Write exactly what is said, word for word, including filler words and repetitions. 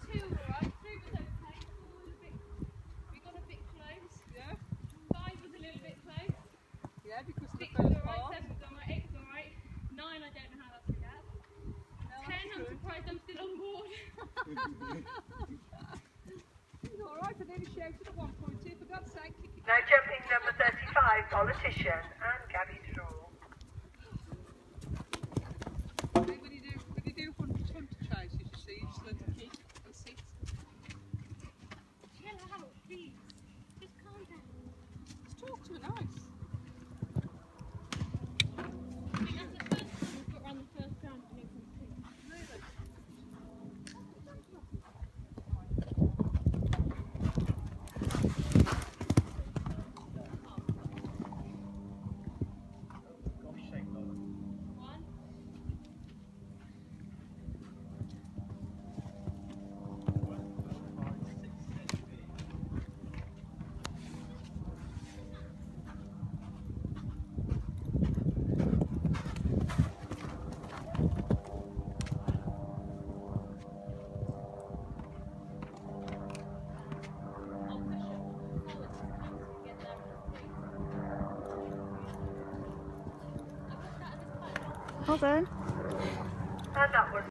two were right. Three was okay. Four was a bit. We got a bit close. Yeah. Five was a little bit close. Yeah, because of the Six was first alright. part. Seven was alright. Eight was alright. Nine, I don't know how that's going to go. No, Ten, I'm true. surprised I'm still on board. It's alright, I nearly shouted at one point too. For God's sake, kick it. Now jumping number thirty-five, Politician, and Gabby Drool. When you do, when you do hunter, hunter chases, you see, you just learn to kick and sit. Chill out, please. Just calm down. Just talk to her nice. I think that's the first time we've got around the first round of new competition. Really? One. Well done. And that was